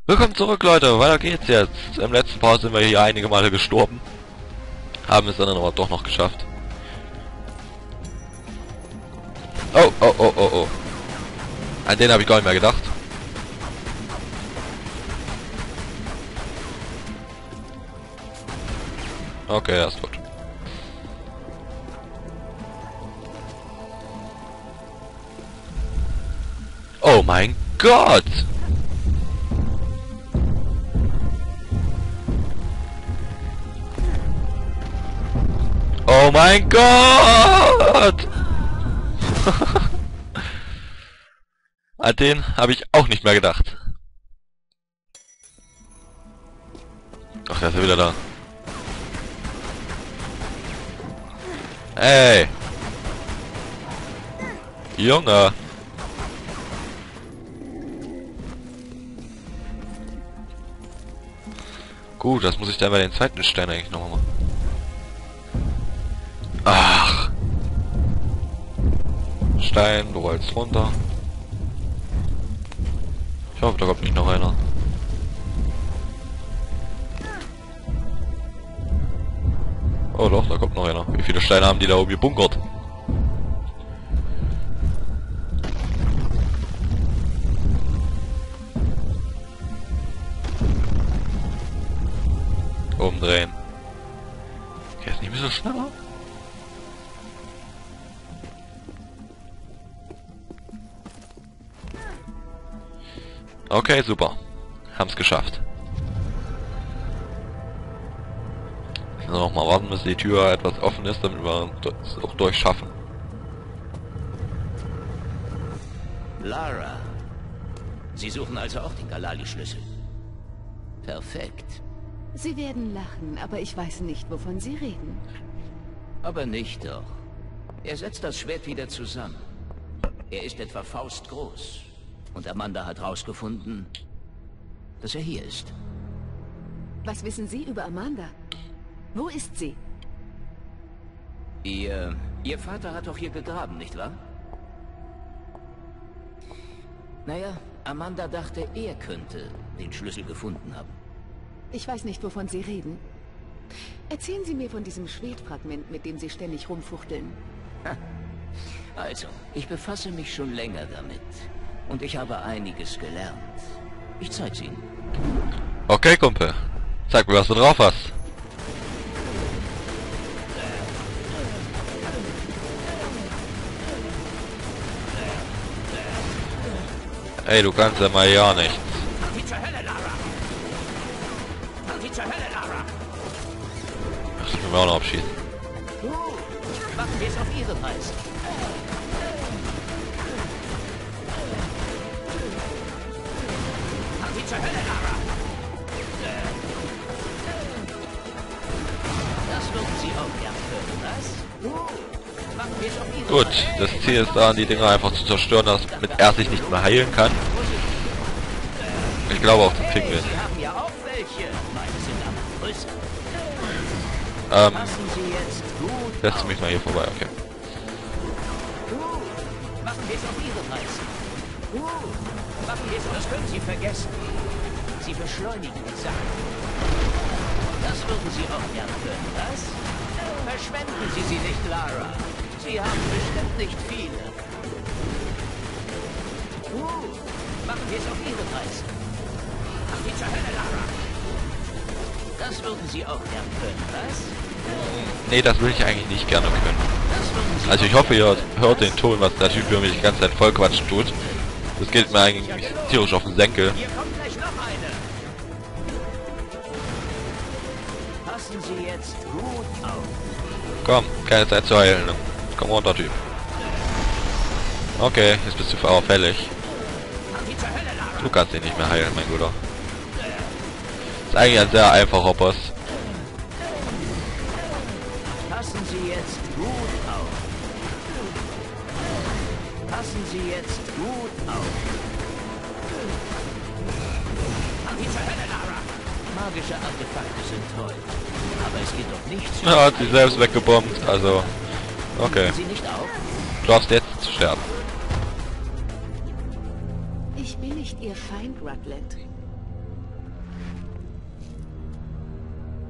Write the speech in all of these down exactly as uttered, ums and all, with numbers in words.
Willkommen zurück, Leute. Weiter geht's jetzt. Im letzten Part sind wir hier einige Male gestorben. Haben es dann aber doch noch geschafft. Oh, oh, oh, oh, oh. An den habe ich gar nicht mehr gedacht. Okay, er ist gut. Oh mein Gott! Oh mein Gott! An den habe ich auch nicht mehr gedacht. Ach, der ist ja wieder da. Ey! Junge! Gut, das muss ich dann bei den zweiten Stein eigentlich nochmal machen. Ach! Stein, du rollst runter. Ich hoffe, da kommt nicht noch einer. Oh doch, da kommt noch einer. Wie viele Steine haben die da oben gebunkert? Umdrehen. Okay, ist nicht mehr so schneller. Okay, super. Haben's geschafft. Also noch mal warten, bis die Tür etwas offen ist, damit wir es auch durchschaffen. Lara. Sie suchen also auch den Galali-Schlüssel. Perfekt. Sie werden lachen, aber ich weiß nicht, wovon Sie reden. Aber nicht doch. Er setzt das Schwert wieder zusammen. Er ist etwa faustgroß. Und Amanda hat rausgefunden, dass er hier ist. Was wissen Sie über Amanda? Wo ist sie? Ihr... Ihr Vater hat doch hier gegraben, nicht wahr? Naja, Amanda dachte, er könnte den Schlüssel gefunden haben. Ich weiß nicht, wovon Sie reden. Erzählen Sie mir von diesem Schwedfragment, mit dem Sie ständig rumfuchteln. Also, ich befasse mich schon länger damit. Und ich habe einiges gelernt. Ich zeig's Ihnen. Okay, Kumpel. Zeig mir, was du drauf hast. Ey, du kannst ja mal ja nichts. Mach die zur Hölle, Lara! Mach die zur Hölle, Lara! Ach, ich will mir auch noch abschießen. Gut, machen wir es auf Ihre Weise. Mach die zur Hölle, Lara! Das würden Sie auch gern können, was? Gut, machen wir es auf Ihre Gut, Weise. das Ziel ist da, die Dinger einfach zu zerstören, dass mit er sich nicht mehr heilen kann. Ich glaube auch, das kriegen wir. Sie haben ja auch welche. Meine sind am größten. Ähm, Passen Sie jetzt gut lässt auf. du mich mal hier vorbei, okay. Gut. Machen wir es auf Ihre Weise. Gut. Machen wir es, das können Sie vergessen. Sie beschleunigen die Sache. Das würden Sie auch gern können, was? Verschwenden Sie sie nicht, Lara. Sie haben bestimmt nicht viele. Gut. Machen wir es auf Ihre Weise. Ach, die zur Hölle, Lara. Das würden Sie auch gern können, was? Nee, das will ich eigentlich nicht gerne können. Das würden Sie Also ich auch hoffe, ihr hört den Ton, was der Typ hier mich die ganze Zeit voll quatschen tut. Das geht mir eigentlich tierisch auf den Senkel. Hier kommt gleich noch eine. Passen Sie jetzt gut auf. Komm, keine Zeit zu heilen. Komm runter, Typ. Okay, jetzt bist du auffällig. Mach die zur Hölle, Lara. Du kannst ihn nicht mehr heilen, mein Guter. Ist eigentlich ein sehr einfacher Boss. Passen Sie jetzt gut auf. Passen Sie jetzt gut auf. Mach die zur Hölle, Lara. Magische Artefakte sind toll. Aber es geht doch nicht zu... Er hat sich selbst weggebombt, also... Okay, Sie nicht auf? du darfst jetzt sterben. Ich bin nicht Ihr Feind, Rutlet.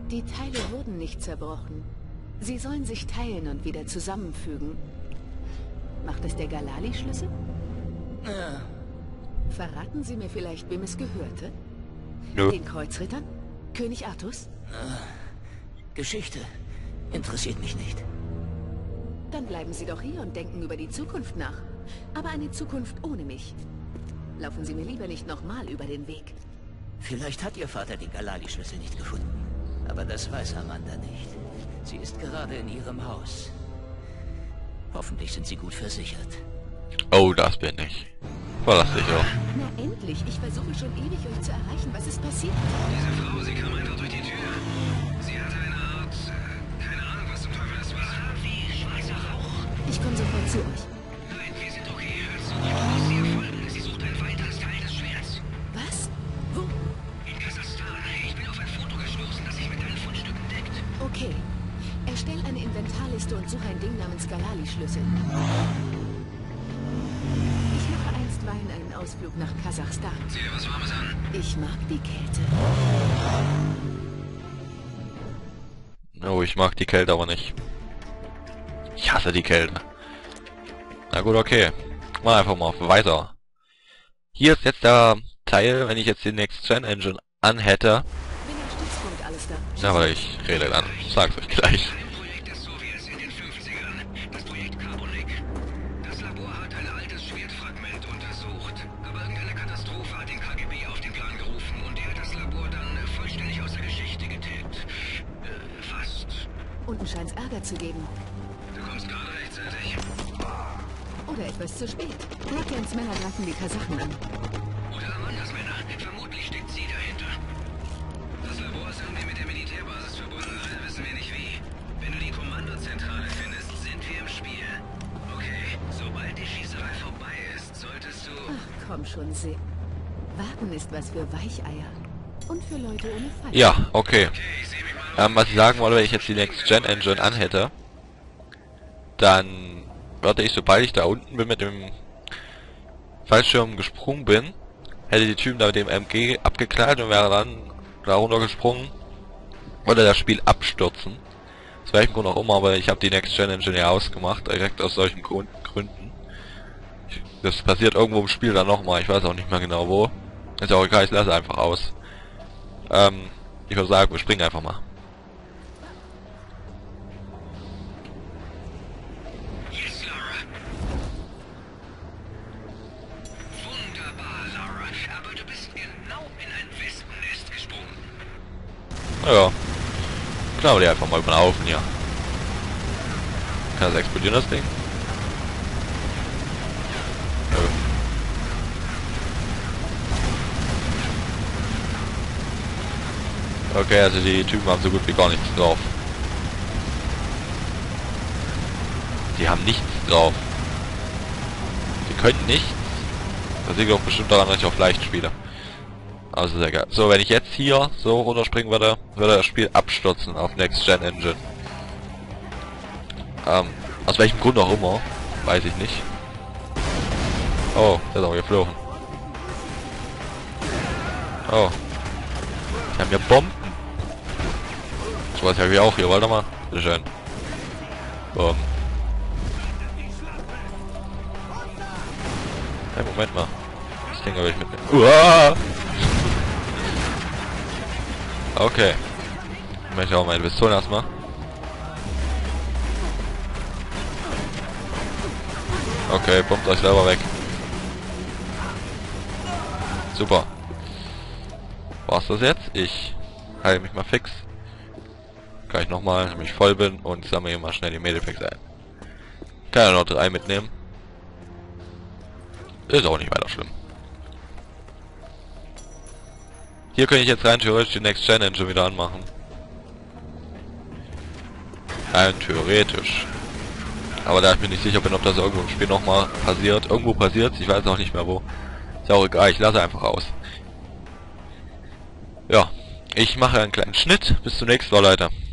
Die Teile wurden nicht zerbrochen. Sie sollen sich teilen und wieder zusammenfügen. Macht es der Galali-Schlüssel? Ja. Verraten Sie mir vielleicht, wem es gehörte? Nö. Den Kreuzrittern? König Artus? Geschichte interessiert mich nicht. Dann bleiben Sie doch hier und denken über die Zukunft nach. Aber eine Zukunft ohne mich. Laufen Sie mir lieber nicht nochmal über den Weg. Vielleicht hat Ihr Vater die Galali-Schlüssel nicht gefunden. Aber das weiß Amanda nicht. Sie ist gerade in ihrem Haus. Hoffentlich sind Sie gut versichert. Oh, das bin ich. Verlass dich auch. Na endlich, ich versuche schon ewig, euch zu erreichen. Was ist passiert? Diese Frau, sie kam einfach durch die Tür. Sie hatte eine Art... Äh, keine Ahnung, was zum Teufel das war. Wie schwarzer Rauch. Ich komme sofort zu euch. Nein, wir sind okay. Hört zu. Ich muss sie erfolgen. Sie sucht ein weiteres Teil des Schwerts. Was? Wo? In Kasachstan. Ich bin auf ein Foto gestoßen, das sich mit deinen Fundstücken deckt. Okay. Erstell eine Inventarliste und suche ein Ding namens Galali-Schlüssel. Ich mache einstweilen einen Ausflug nach Kasachstan. Zieh dir was Warmes an. Ich mag die Kälte. Oh, ich mag die Kälte aber nicht. Ich hasse die Kälte. Na gut, okay. Mal einfach mal auf weiter. Hier ist jetzt der Teil, wenn ich jetzt die Next-Gen-Engine anhätte. Bin am Stützpunkt, alles da. Na, aber ich rede dann. Sag's euch gleich. Ein Projekt des Sowjets in den fünfzigern. Das Projekt Carbonik. Das Labor hat ein altes Schwertfragment untersucht. Aber irgendeine Katastrophe hat den K G B auf den Plan gerufen und er hat das Labor dann äh, vollständig aus der Geschichte getilgt. Äh, fast. Unten scheint's Ärger zu geben. Du kommst gerade rechtzeitig. Oder etwas zu spät. Blacklands Männer greifen die Kasachen an. Oder Amandas Männer. Vermutlich steckt sie dahinter. Das Labor ist irgendwie mit der Militärbasis verbunden, leider wissen wir nicht wie. Wenn du die Kommandozentrale findest, sind wir im Spiel. Okay, sobald die Schießerei vorbei ist, solltest du... Ach, komm schon, Se. Warten ist was für Weicheier. Und für Leute ohne Fall. Ja, okay. Okay, ich seh mich mal... Ähm, was ich sagen wollte, wenn ich jetzt die Next-Gen-Engine anhätte, dann würde ich, sobald ich da unten bin mit dem Fallschirm gesprungen bin, hätte die Typen da mit dem M G abgeknallt und wäre dann da runtergesprungen, würde das Spiel abstürzen. Aus welchem Grund auch immer, aber ich habe die Next-Gen-Engine ja ausgemacht, direkt aus solchen Grund Gründen. Ich, das passiert irgendwo im Spiel dann nochmal, ich weiß auch nicht mehr genau wo. Ist ja auch egal, ich lasse einfach aus. Ähm, ich würde sagen, wir springen einfach mal. Yes, Lara. Wunderbar, Lara. Aber du bist genau in ein Wespennest gesprungen. Ja. Knall die einfach mal über den Haufen hier. Kann das explodieren, das Ding? Nö. Okay, also die Typen haben so gut wie gar nichts drauf. Die haben nichts drauf. Die können nichts. Das liegt auch bestimmt daran, dass ich auf leicht spiele. Also sehr geil. So, wenn ich jetzt hier so runterspringen würde, würde das Spiel abstürzen auf Next-Gen Engine. Ähm, aus welchem Grund auch immer, weiß ich nicht. Oh, der ist auch geflogen. Oh. Die haben ja Bomben. So was habe ich auch hier, warte mal. Bitte schön. Boom. Hey, Moment mal. Das Ding habe ich mitnehmen. Uah! Okay. Ich möchte auch meine Pistole erstmal. Okay, bombt euch selber weg. Super. War's das jetzt? Ich heile mich mal fix. Kann ich nochmal, wenn ich voll bin und sammle hier mal schnell die Medipacks ein. Kann ja noch drei mitnehmen. Ist auch nicht weiter schlimm. Hier könnte ich jetzt rein theoretisch die Next-Gen Engine wieder anmachen. Rein theoretisch. Aber da ich mir nicht sicher bin, ob das irgendwo im Spiel nochmal passiert. Irgendwo passiert, ich weiß auch nicht mehr wo. Ist auch egal, ich lasse einfach aus. Ja, ich mache einen kleinen Schnitt. Bis zum nächsten Mal, Leute.